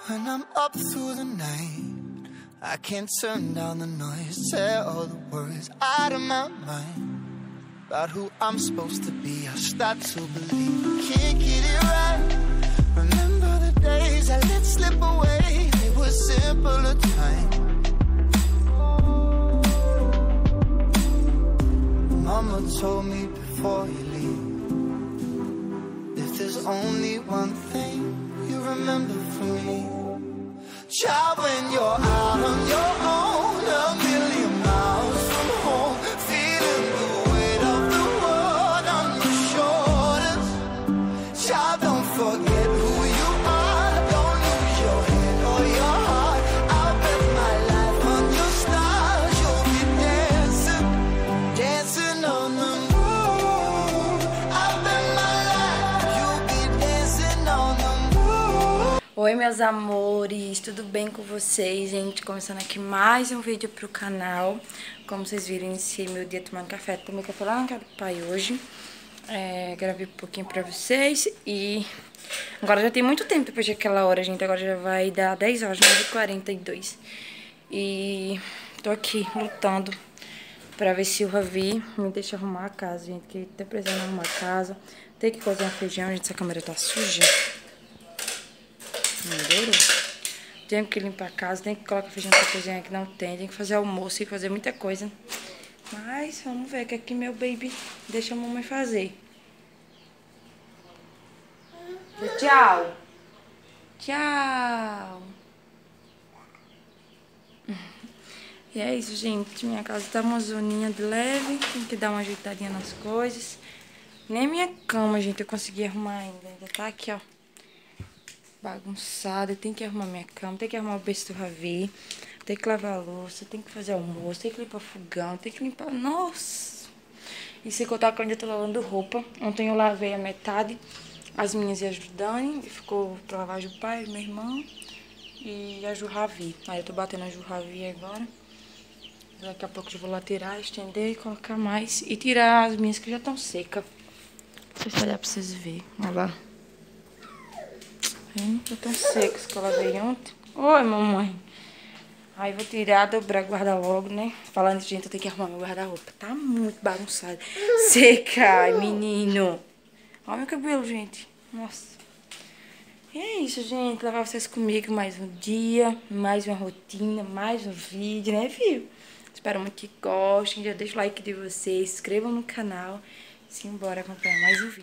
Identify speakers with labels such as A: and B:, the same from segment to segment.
A: When I'm up through the night, I can't turn down the noise, tear all the words out of my mind. About who I'm supposed to be, I start to believe I can't get it right. Remember the days I let slip away, they were simpler times. Mama told me before you leave, if there's only one thing you remember from me, child, when you're out on your own, a million miles from home, feeling the weight of the world on your shoulders. Child, don't forget who you are, don't lose your head or your heart. I'll bet my life on your stars, you'll be dancing, dancing on the moon. I'll bet my life, you'll be dancing on the moon.
B: Oi, meus amores, tudo bem com vocês, gente? Começando aqui mais um vídeo pro canal. Como vocês viram, iniciei meu dia tomando café. Tomei café lá na casa do pai hoje. Gravei um pouquinho pra vocês. E agora já tem muito tempo depois daquela hora, gente. Agora já vai dar 10 horas, 9h42. E tô aqui lutando pra ver se o Ravi me deixa arrumar a casa, gente. Que tá precisando arrumar a casa. Tem que cozinhar feijão, gente. Essa câmera tá suja. Melhorou. Tenho que limpar a casa, tem que colocar feijão pra cozinhar que não tem que fazer almoço, tem que fazer muita coisa. Mas vamos ver que aqui meu baby deixa a mamãe fazer. Tchau. Tchau. E é isso, gente. Minha casa tá uma zoninha de leve, tem que dar uma ajeitadinha nas coisas. Nem minha cama, gente, eu consegui arrumar ainda. Ainda tá aqui, ó, bagunçada. Tem que arrumar minha cama, tem que arrumar o berço do Ravi, tem que lavar a louça, tem que fazer almoço, tem que limpar o fogão, tem que limpar... Nossa! E sem contar que eu ainda tô lavando roupa. Ontem eu lavei a metade, as minhas e a Judane, e ficou pra lavar o pai, meu irmão e a Ju Ravi. Aí eu tô batendo a Ju Ravi agora. Daqui a pouco eu vou lá tirar, estender e colocar mais. E tirar as minhas que já estão secas. Não sei se vai dar pra vocês verem. Olha lá. Já tão secos que eu lavei ontem. Oi, mamãe. Aí vou tirar, dobrar, guardar logo, né? Falando de gente, eu tenho que arrumar meu guarda-roupa. Tá muito bagunçado. Seca, menino. Olha meu cabelo, gente. Nossa. E é isso, gente. Levar vocês comigo mais um dia, mais uma rotina, mais um vídeo, né, viu? Espero muito que gostem. Já deixa o like de vocês, se inscrevam no canal. Simbora acompanhar mais um vídeo.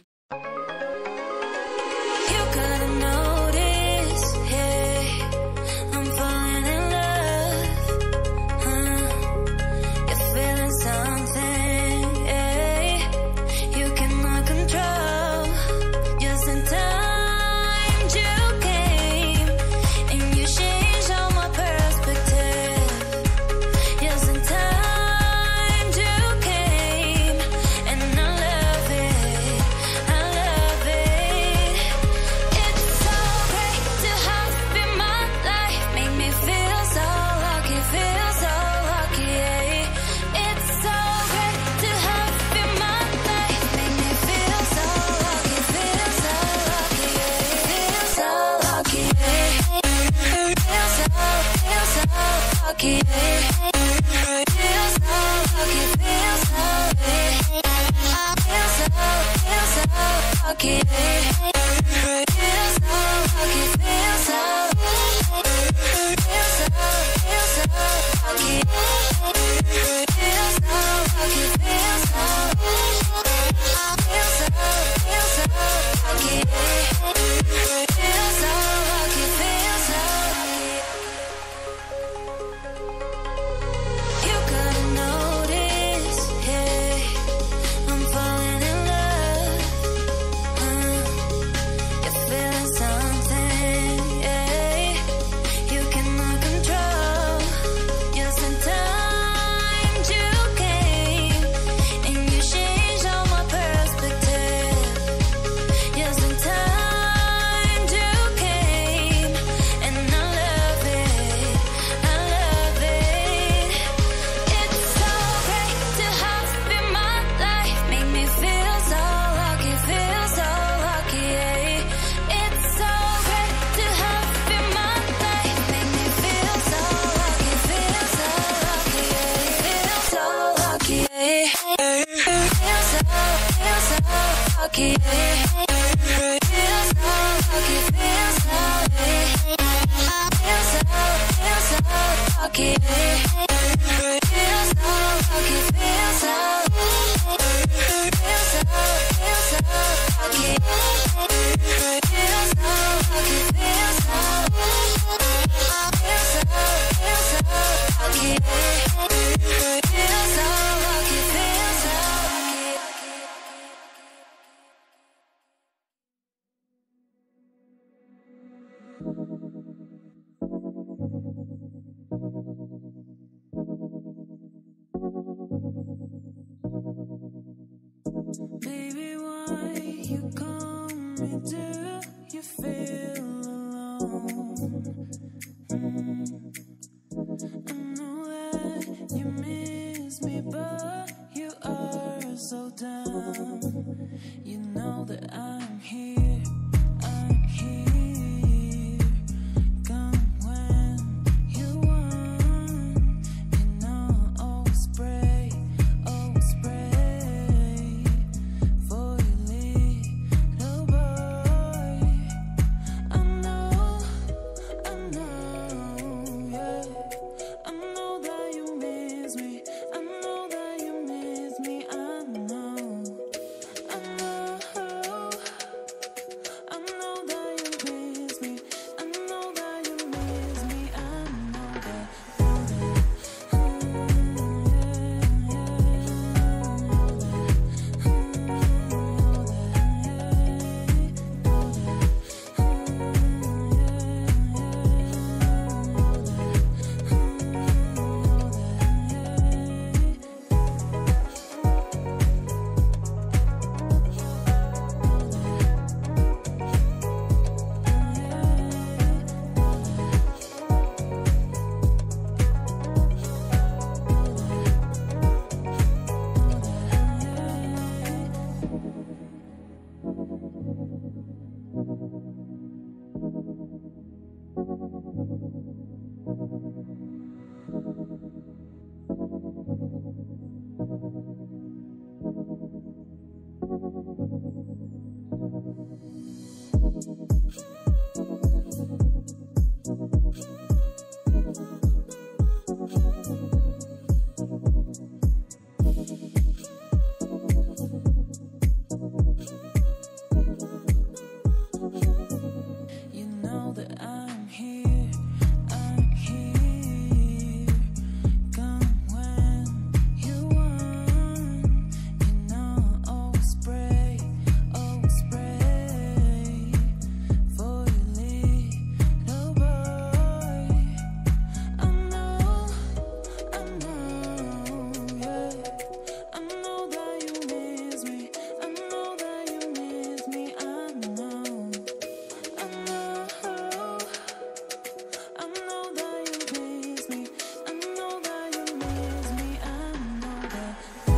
A: lucky. Feel so lucky, feel so lucky. Feel so lucky. Feel so lucky, feel so lucky. Feel so lucky. Feel so lucky, feel so lucky. Feel so lucky, feel so lucky. Baby, why you call me? Do you feel alone? I know that you miss me, but you are so dumb. You know that I'm here, I'm here. Come when you want. You know I'll always pray for your little boy. I know, yeah. I know that you miss me. I know that you miss me. I know that you miss me. I know that you miss me. I know that. You know that I'm here, I'm here. Come when you want. You know I'll always pray for your little boy. I know, yeah. I know that you miss me. I know that you miss me. I know that you miss me. I know that you miss me. I know that.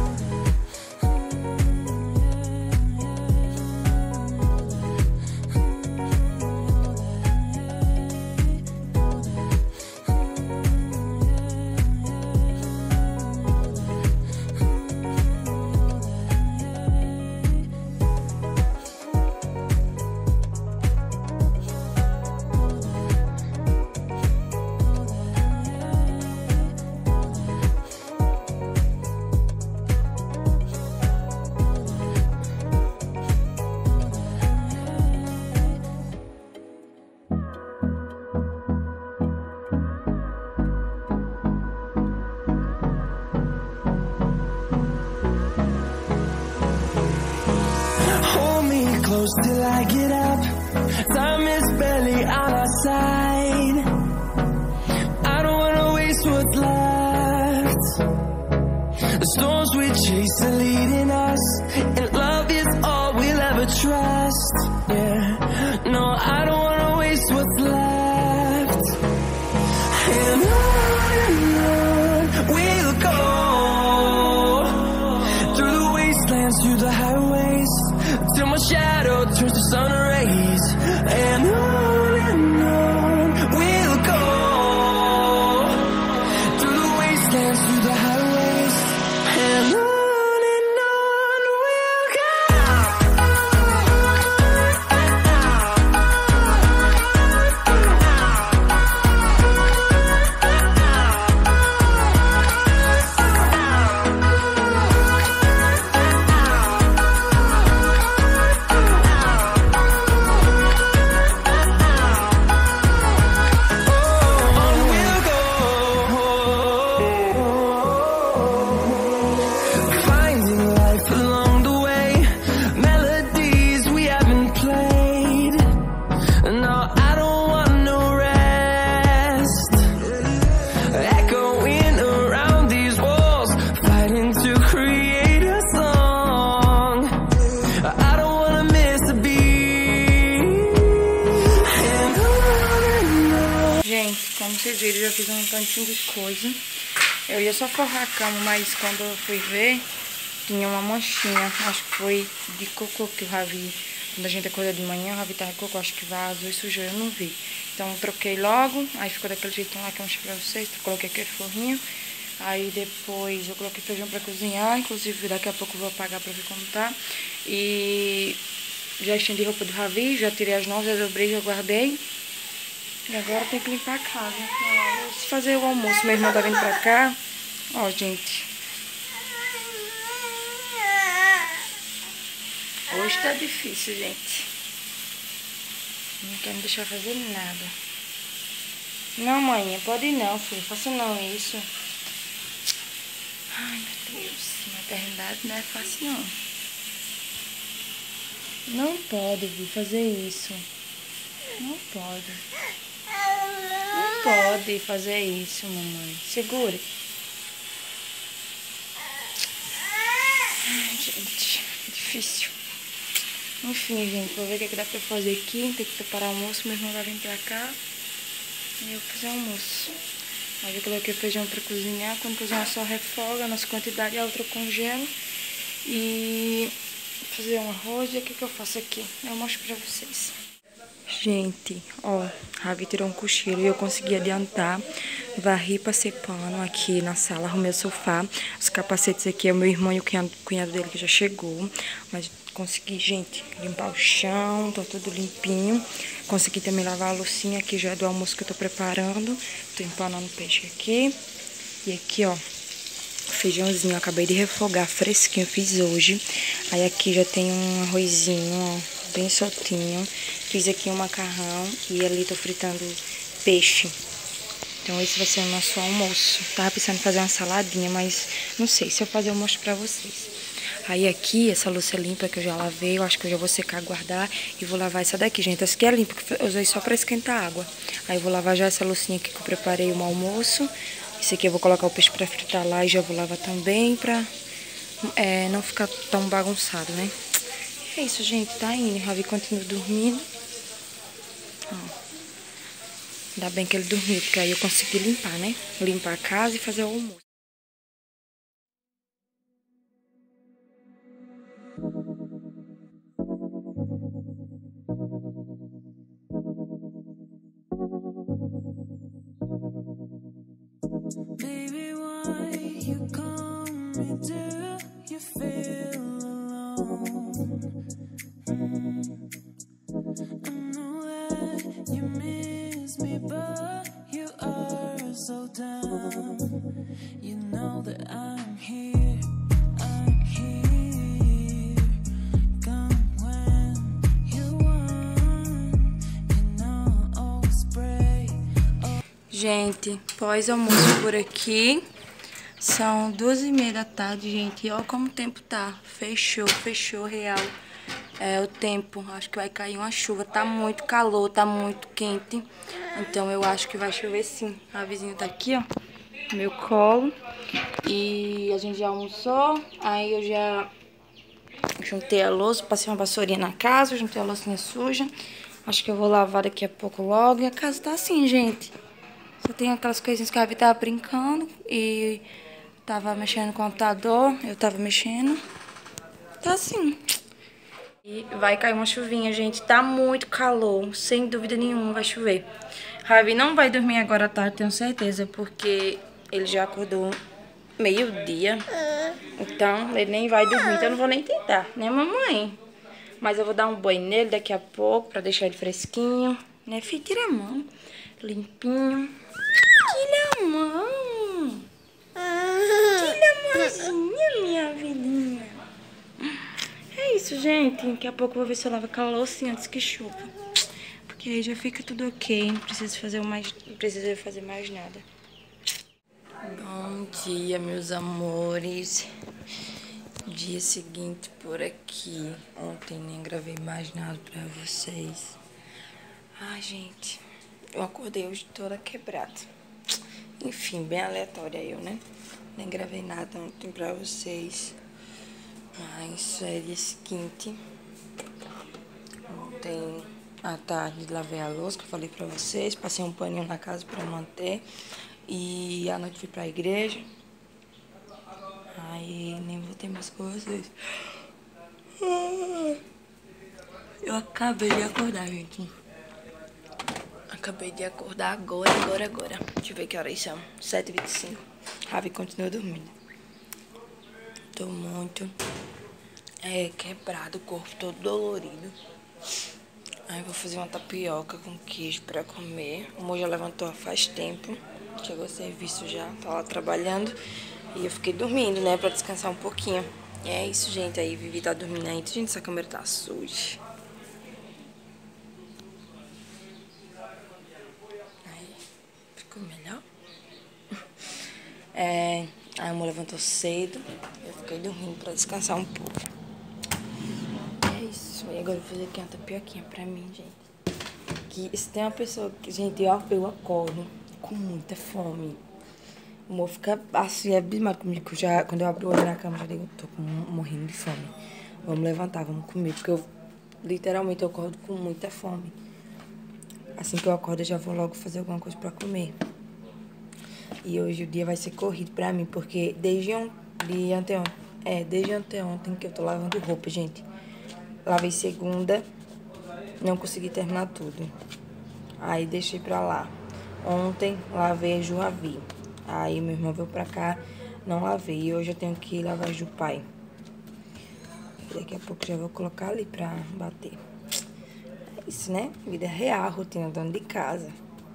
A: Hold me close till I get up. Time is barely on our side. I don't wanna waste what's left. The storms we chase are leading us, and love is all we'll ever trust. Yeah, no, I don't wanna waste what's left. And on we'll go, through the wastelands, through the highways, till my shadow turns to sun rays. And on we'll go, through the wastelands, through the highways. And on we'll
C: trying to create a song. I don't wanna miss a beat. And on.
B: Gente, como vocês viram, eu já fiz um tantinho de coisa. Eu ia só forrar a cama, mas quando eu fui ver, tinha uma manchinha. Acho que foi de cocô que o Ravi, quando a gente acordou de manhã, o Ravi tava com cocô, acho que vazou e sujou, eu não vi. Então eu troquei logo, aí ficou daquele jeitão lá que eu mostrei pra vocês, coloquei aquele forrinho. Aí depois eu coloquei feijão pra cozinhar, inclusive daqui a pouco eu vou apagar pra ver como tá. E já estendi roupa do Ravi, já tirei as novas, já dobrei, já guardei. E agora tem que limpar a casa. Vou fazer o almoço, meu irmão tá vindo pra cá. Ó, gente. Hoje tá difícil, gente. Não quer me deixar fazer nada. Não, mãe, pode ir não, filho. Faça não isso. Ai, meu Deus. Maternidade não é fácil, não. Não pode vir fazer isso. Não pode. Não pode fazer isso, mamãe. Segure. Ai, gente. Difícil. Enfim, gente. Vou ver o que dá pra fazer aqui. Tem que preparar o almoço. Meu irmão vai vir pra cá. E eu vou fazer o almoço. Aí eu coloquei feijão pra cozinhar. Quando cozinhar só refoga a nossa quantidade, a outra eu congelo. E fazer um arroz. E o que eu faço aqui? Eu mostro pra vocês. Gente, ó, Ravi tirou um cochilo e eu consegui adiantar. Varri, passei pano aqui na sala, arrumei o sofá. Os capacetes aqui é o meu irmão e o cunhado dele que já chegou. Mas consegui, gente, limpar o chão, tá tudo limpinho. Consegui também lavar a loucinha aqui, já é do almoço que eu tô preparando. Tô empanando peixe aqui. E aqui, ó, feijãozinho, eu acabei de refogar, fresquinho, fiz hoje. Aí aqui já tem um arrozinho, ó, bem soltinho. Fiz aqui um macarrão e ali tô fritando peixe. Então esse vai ser o nosso almoço. Tava pensando em fazer uma saladinha, mas não sei, se eu fazer eu mostro pra vocês. Aí aqui, essa louça limpa que eu já lavei, eu acho que eu já vou secar, guardar e vou lavar essa daqui, gente. Essa aqui é limpa, que eu usei só pra esquentar água. Aí eu vou lavar já essa loucinha aqui que eu preparei no almoço. Esse aqui eu vou colocar o peixe pra fritar lá e já vou lavar também pra não ficar tão bagunçado, né? É isso, gente, tá indo. O Ravi continua dormindo. Ó. Ainda bem que ele dormiu, porque aí eu consegui limpar, né? Limpar a casa e fazer o almoço.
C: Baby, why you call me? Do you feel alone? I know that you miss me, but you are so dumb. You know that I'm here, I'm here. Come when you want, you know I'll always pray.
B: Gente, pós-almoço por aqui. São 2h30 da tarde, gente. E olha como o tempo tá. Fechou real. É o tempo. Acho que vai cair uma chuva. Tá muito calor, tá muito quente. Então eu acho que vai chover sim. A vizinha tá aqui, ó. No meu colo. E a gente já almoçou. Aí eu já juntei a louça, passei uma vassourinha na casa, juntei a loucinha suja. Acho que eu vou lavar daqui a pouco logo. E a casa tá assim, gente. Só tem aquelas coisinhas que a Ravi tava brincando e tava mexendo no computador, eu tava mexendo. Tá assim. E vai cair uma chuvinha, gente. Tá muito calor, sem dúvida nenhuma vai chover. Ravi não vai dormir agora à tarde, tenho certeza, porque ele já acordou meio-dia. Então, ele nem vai dormir, então eu não vou nem tentar, né, mamãe? Mas eu vou dar um banho nele daqui a pouco, pra deixar ele fresquinho. Né, filho? Tira a mão. Limpinho. Tira a mão. Tira a mãozinha, minha filhinha. É isso, gente. Daqui a pouco eu vou ver se eu lavo aquela loucinha antes que chova. Porque aí já fica tudo ok. Não preciso fazer mais nada. Bom dia, meus amores. Dia seguinte por aqui. Ontem nem gravei mais nada pra vocês. Ai, gente. Eu acordei hoje toda quebrada. Enfim, bem aleatória eu, né? Nem gravei nada ontem pra vocês. Mas é dia seguinte. Ontem à tarde lavei a louça, que eu falei pra vocês. Passei um paninho na casa pra manter. E à noite fui pra igreja. Aí nem voltei mais com vocês. Eu acabei de acordar, gente. Acabei de acordar agora. Deixa eu ver que horas são. 7h25. Ravi continua dormindo. Tô muito quebrado, o corpo todo dolorido. Aí vou fazer uma tapioca com queijo pra comer. O amor já levantou faz tempo. Chegou a serviço já, tá lá trabalhando. E eu fiquei dormindo, né, pra descansar um pouquinho. E é isso, gente. Aí Vivi tá dormindo aí. Gente, essa câmera tá suja. Aí, ficou melhor? Aí a amor levantou cedo. Eu fiquei dormindo pra descansar um pouco. É isso. E agora eu vou fazer aqui uma tapioquinha pra mim, gente. Que se tem uma pessoa que, gente, eu acordo com muita fome. O amor fica assim, abismado comigo. Quando eu abro o olho na cama, já digo, tô morrendo de fome. Vamos levantar, vamos comer. Porque eu, literalmente, eu acordo com muita fome. Assim que eu acordo, eu já vou logo fazer alguma coisa pra comer. E hoje o dia vai ser corrido pra mim, porque desde anteontem que eu tô lavando roupa, gente. Lavei segunda, não consegui terminar tudo. Aí deixei pra lá. Ontem lavei a Juavi. Aí meu irmão veio pra cá, não lavei. E hoje eu tenho que lavar a Ju pai. Daqui a pouco já vou colocar ali pra bater. É isso, né? Vida real, rotina dona de casa.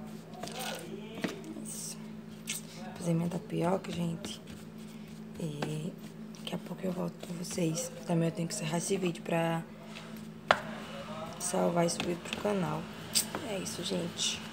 B: Isso. Vou fazer minha tapioca, gente. E daqui a pouco eu volto com vocês. Também eu tenho que encerrar esse vídeo pra salvar e subir pro canal. É isso, gente.